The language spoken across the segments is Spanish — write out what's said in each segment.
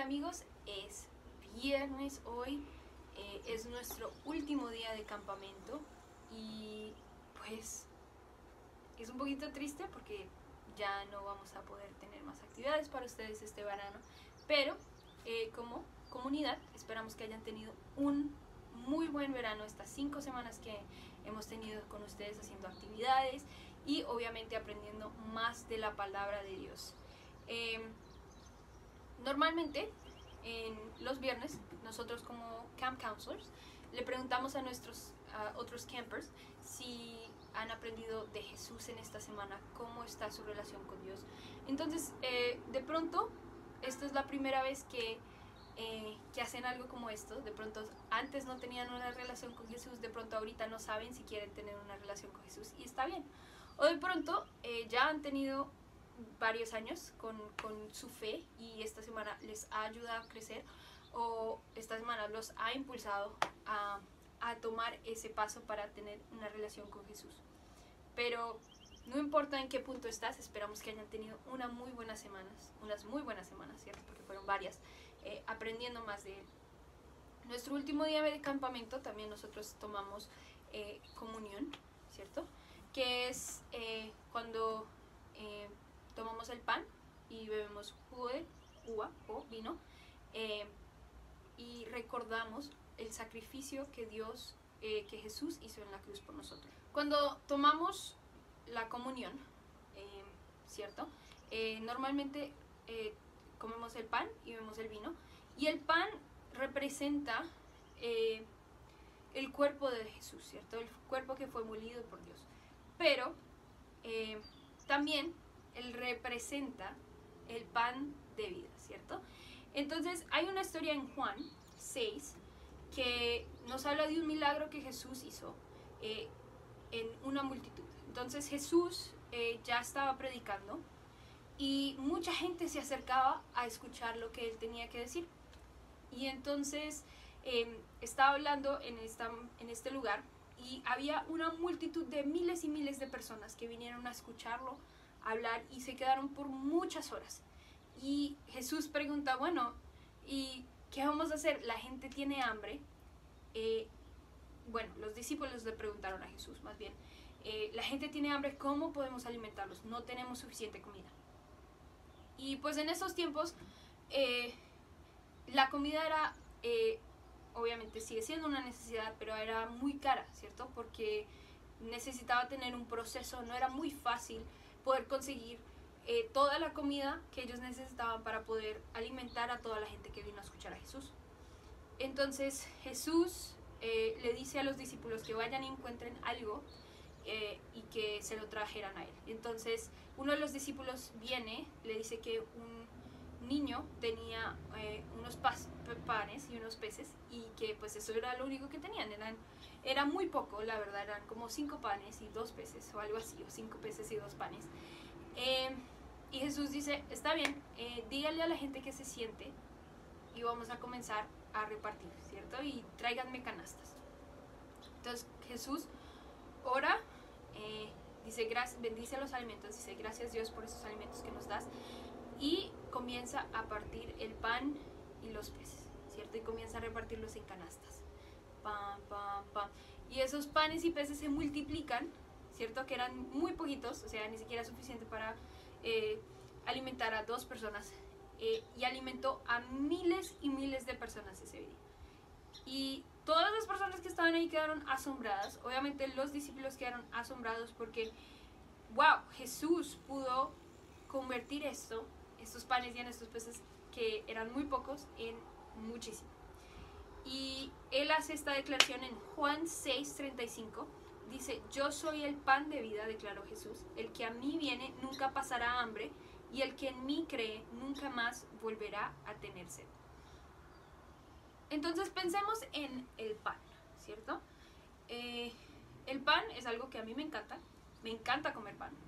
amigos, es viernes hoy, es nuestro último día de campamento y pues es un poquito triste porque ya no vamos a poder tener más actividades para ustedes este verano, pero como comunidad esperamos que hayan tenido un muy buen verano estas 5 semanas que hemos tenido con ustedes haciendo actividades y obviamente aprendiendo más de la palabra de Dios. Normalmente en los viernes nosotros como camp counselors le preguntamos a nuestros otros campers si han aprendido de Jesús en esta semana, cómo está su relación con Dios. Entonces de pronto esta es la primera vez que hacen algo como esto. De pronto antes no tenían una relación con Jesús, de pronto ahorita no saben si quieren tener una relación con Jesús y está bien. O de pronto ya han tenido varios años con su fe y esta semana les ha ayudado a crecer, o esta semana los ha impulsado a tomar ese paso para tener una relación con Jesús. Pero no importa en qué punto estás, esperamos que hayan tenido unas muy buenas semanas, ¿cierto? Porque fueron varias, aprendiendo más de Él. Nuestro último día de campamento también nosotros tomamos comunión, ¿cierto? Que es cuando tomamos el pan y bebemos jugo de uva o vino y recordamos el sacrificio que que Jesús hizo en la cruz por nosotros. Cuando tomamos la comunión, ¿cierto? Normalmente comemos el pan y bebemos el vino, y el pan representa el cuerpo de Jesús, ¿cierto? El cuerpo que fue molido por Dios. Pero también él representa el pan de vida, ¿cierto? Entonces hay una historia en Juan 6 que nos habla de un milagro que Jesús hizo en una multitud. Entonces Jesús ya estaba predicando y mucha gente se acercaba a escuchar lo que él tenía que decir. Y entonces estaba hablando en este lugar y había una multitud de miles y miles de personas que vinieron a escucharlo hablar y se quedaron por muchas horas. Y Jesús pregunta, bueno, ¿y qué vamos a hacer? La gente tiene hambre. Bueno, los discípulos le preguntaron a Jesús, más bien, la gente tiene hambre, ¿cómo podemos alimentarlos? No tenemos suficiente comida. Y pues en esos tiempos la comida era, obviamente sigue siendo una necesidad, pero era muy cara, ¿cierto? Porque necesitaba tener un proceso, no era muy fácil poder conseguir toda la comida que ellos necesitaban para poder alimentar a toda la gente que vino a escuchar a Jesús. Entonces Jesús le dice a los discípulos que vayan y encuentren algo y que se lo trajeran a él. Entonces uno de los discípulos viene, le dice que un niño tenía unos panes y unos peces, y que pues eso era lo único que tenían. Era muy poco, la verdad, eran como 5 panes y 2 peces o algo así, o 5 peces y 2 panes. Y Jesús dice, está bien, díganle a la gente que se siente y vamos a comenzar a repartir, ¿cierto? Y tráiganme canastas. Entonces Jesús ora, dice, bendice los alimentos, dice, gracias Dios por esos alimentos que nos das, y comienza a partir el pan y los peces, ¿cierto? Y comienza a repartirlos en canastas. Pam, pam, pam. Y esos panes y peces se multiplican, ¿cierto? Que eran muy poquitos, o sea, ni siquiera suficiente para alimentar a 2 personas. Y alimentó a miles y miles de personas ese día. Y todas las personas que estaban ahí quedaron asombradas. Obviamente los discípulos quedaron asombrados porque, wow, Jesús pudo convertir estos panes y en estos peces, que eran muy pocos, en muchísimo. Y él hace esta declaración en Juan 6:35. Dice, yo soy el pan de vida, declaró Jesús. El que a mí viene nunca pasará hambre, y el que en mí cree nunca más volverá a tener sed. Entonces pensemos en el pan, ¿cierto? El pan es algo que a mí me encanta comer pan.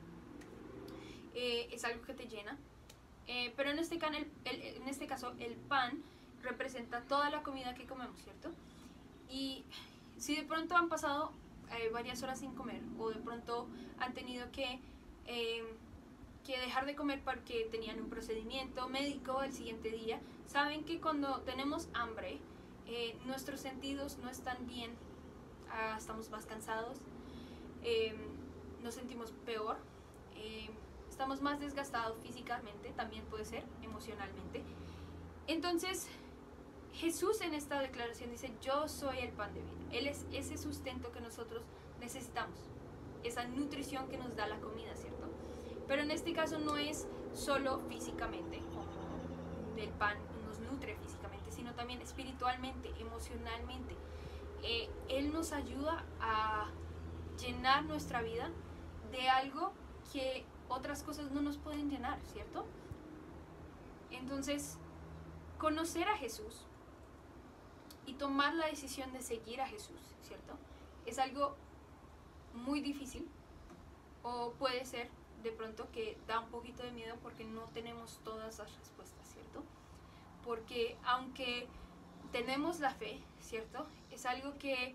Es algo que te llena. Pero en este caso el pan representa toda la comida que comemos, ¿cierto? Y si de pronto han pasado varias horas sin comer, o de pronto han tenido que que dejar de comer porque tenían un procedimiento médico el siguiente día. Saben que cuando tenemos hambre, nuestros sentidos no están bien, estamos más cansados, nos sentimos peor, estamos más desgastados físicamente, también puede ser emocionalmente. Entonces Jesús en esta declaración dice: yo soy el pan de vida. Él es ese sustento que nosotros necesitamos, esa nutrición que nos da la comida, ¿cierto? Pero en este caso no es solo físicamente, el pan nos nutre físicamente, sino también espiritualmente, emocionalmente. Él nos ayuda a llenar nuestra vida de algo que otras cosas no nos pueden llenar, ¿cierto? Entonces, conocer a Jesús y tomar la decisión de seguir a Jesús, ¿cierto? Es algo muy difícil, o puede ser de pronto que da un poquito de miedo porque no tenemos todas las respuestas, ¿cierto? Porque aunque tenemos la fe, ¿cierto? Es algo que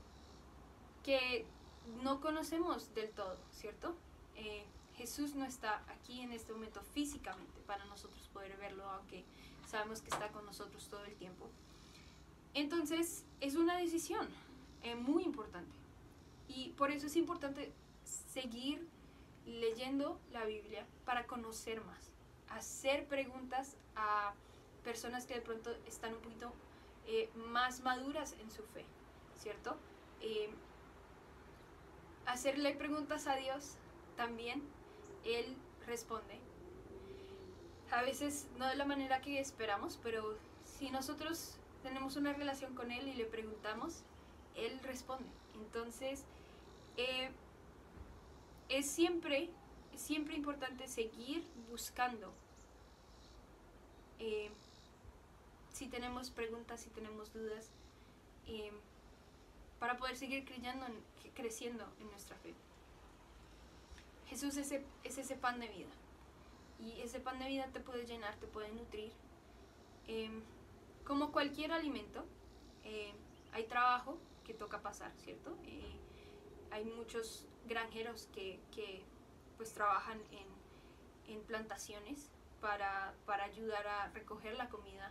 no conocemos del todo, ¿cierto? Jesús no está aquí en este momento físicamente para nosotros poder verlo, aunque sabemos que está con nosotros todo el tiempo. Entonces es una decisión muy importante, y por eso es importante seguir leyendo la Biblia para conocer más, hacer preguntas a personas que de pronto están un poquito más maduras en su fe, ¿cierto? Hacerle preguntas a Dios también. Él responde, a veces no de la manera que esperamos, pero si nosotros tenemos una relación con Él y le preguntamos, Él responde. Entonces es siempre importante seguir buscando. Si tenemos preguntas, si tenemos dudas, para poder seguir creciendo en nuestra fe. Jesús es ese pan de vida, y ese pan de vida te puede llenar, te puede nutrir. Como cualquier alimento, hay trabajo que toca pasar, ¿cierto? Hay muchos granjeros que pues trabajan en plantaciones para ayudar a recoger la comida,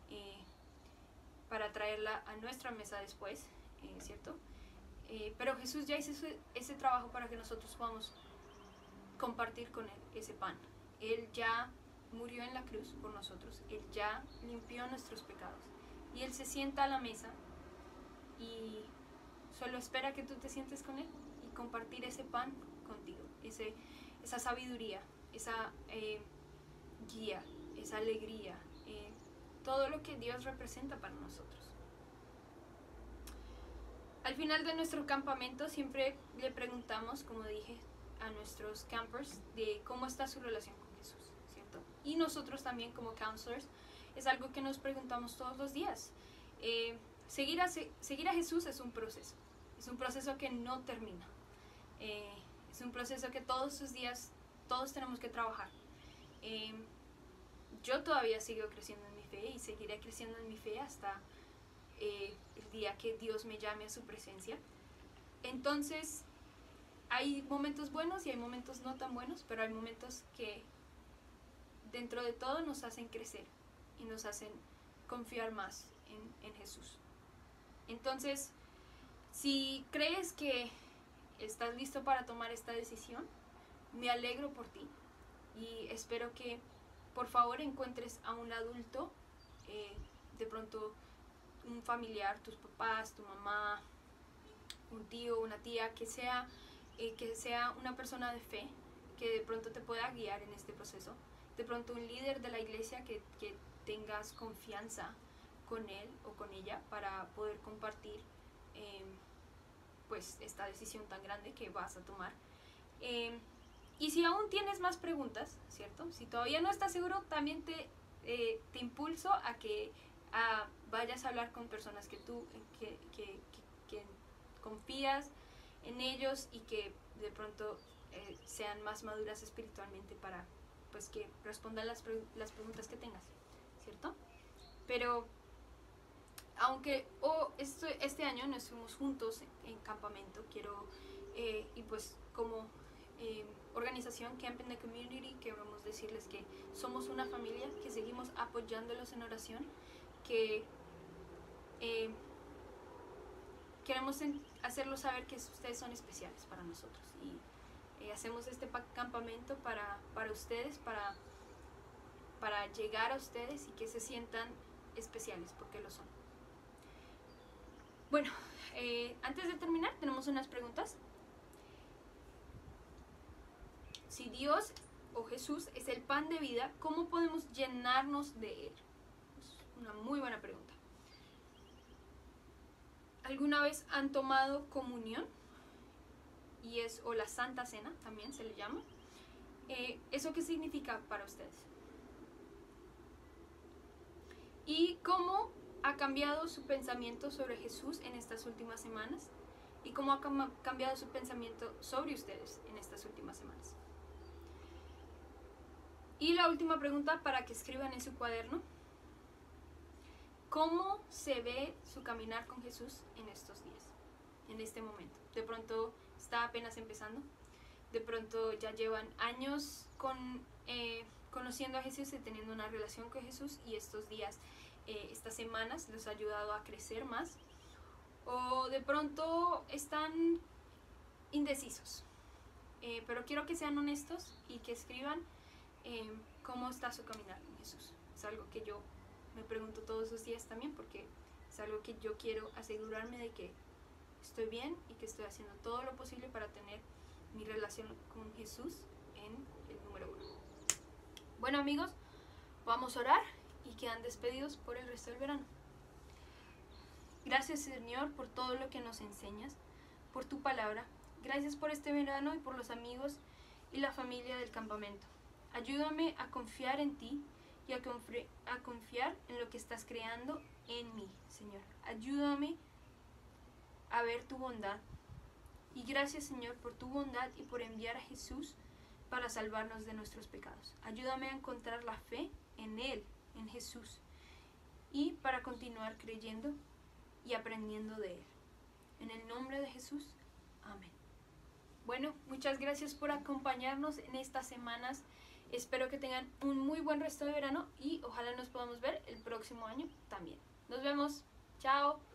para traerla a nuestra mesa después, ¿cierto? Pero Jesús ya hizo ese trabajo para que nosotros podamos compartir con Él ese pan. Él ya murió en la cruz por nosotros, Él ya limpió nuestros pecados, y Él se sienta a la mesa y solo espera que tú te sientes con Él y compartir ese pan contigo, esa sabiduría, esa guía, esa alegría, todo lo que Dios representa para nosotros. Al final de nuestro campamento siempre le preguntamos, como dije, a nuestros campers de cómo está su relación con Jesús, ¿cierto? Y nosotros también como counselors es algo que nos preguntamos todos los días. Seguir a Jesús es un proceso que no termina. Es un proceso que todos los días todos tenemos que trabajar. Yo todavía sigo creciendo en mi fe y seguiré creciendo en mi fe hasta el día que Dios me llame a su presencia. Entonces hay momentos buenos y hay momentos no tan buenos, pero hay momentos que dentro de todo nos hacen crecer y nos hacen confiar más en Jesús. Entonces, si crees que estás listo para tomar esta decisión, me alegro por ti y espero que por favor encuentres a un adulto, de pronto un familiar, tus papás, tu mamá, un tío, una tía, que sea una persona de fe, que de pronto te pueda guiar en este proceso. De pronto un líder de la iglesia que tengas confianza con él o con ella para poder compartir pues esta decisión tan grande que vas a tomar. Y si aún tienes más preguntas, ¿cierto? Si todavía no estás seguro, también te impulso a que vayas a hablar con personas que tú que confías en ellos y que de pronto sean más maduras espiritualmente para pues que respondan las preguntas que tengas, ¿cierto? Pero aunque este año no estuvimos juntos en campamento, quiero y pues como organización Camp in the Community queremos decirles que somos una familia, que seguimos apoyándolos en oración, que queremos hacerlos saber que ustedes son especiales para nosotros, y hacemos este campamento para ustedes, para llegar a ustedes y que se sientan especiales, porque lo son. Bueno, antes de terminar tenemos unas preguntas. Si Dios o Jesús es el pan de vida, ¿cómo podemos llenarnos de Él? Es una muy buena pregunta. ¿Alguna vez han tomado comunión? O la Santa Cena, también se le llama. ¿Eso qué significa para ustedes? ¿Y cómo ha cambiado su pensamiento sobre Jesús en estas últimas semanas? ¿Y cómo ha cambiado su pensamiento sobre ustedes en estas últimas semanas? Y la última pregunta, para que escriban en su cuaderno: ¿cómo se ve su caminar con Jesús en estos días, en este momento? De pronto está apenas empezando, de pronto ya llevan años conociendo a Jesús y teniendo una relación con Jesús, y estos días, estas semanas les ha ayudado a crecer más, o de pronto están indecisos. Pero quiero que sean honestos y que escriban cómo está su caminar con Jesús. Es algo que yo me pregunto todos los días también, porque es algo que yo quiero asegurarme de que estoy bien y que estoy haciendo todo lo posible para tener mi relación con Jesús en el número 1. Bueno, amigos, vamos a orar y quedan despedidos por el resto del verano. Gracias, Señor, por todo lo que nos enseñas, por tu palabra. Gracias por este verano y por los amigos y la familia del campamento. Ayúdame a confiar en ti y a confiar en lo que estás creando en mí, Señor. Ayúdame a ver tu bondad. Y gracias, Señor, por tu bondad y por enviar a Jesús para salvarnos de nuestros pecados. Ayúdame a encontrar la fe en Él, en Jesús, y para continuar creyendo y aprendiendo de Él. En el nombre de Jesús, amén. Bueno, muchas gracias por acompañarnos en estas semanas. Espero que tengan un muy buen resto de verano y ojalá nos podamos ver el próximo año también. Nos vemos. Chao.